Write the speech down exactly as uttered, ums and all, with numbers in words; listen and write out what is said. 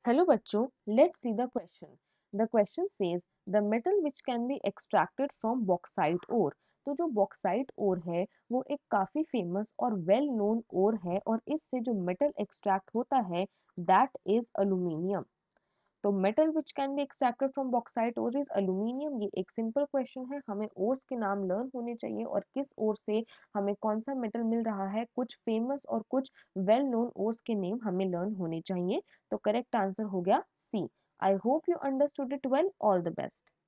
Hello बच्चों, let's see the question. The question says the metal which can be extracted from bauxite ore. तो जो bauxite ore है वो एक काफी फेमस और वेल नोन ओर है और इससे जो मेटल एक्सट्रैक्ट होता है दैट इज अल्यूमिनियम। तो metal which can be extracted from bauxite ore is aluminium. ये एक सिंपल क्वेश्चन है, हमें ओर्स के नाम लर्न होने चाहिए और किस ओर से हमें कौन सा मेटल मिल रहा है, कुछ फेमस और कुछ वेल नोन ओर्स के नेम हमें लर्न होने चाहिए। तो करेक्ट आंसर हो गया C. I hope you understood it well. All the best.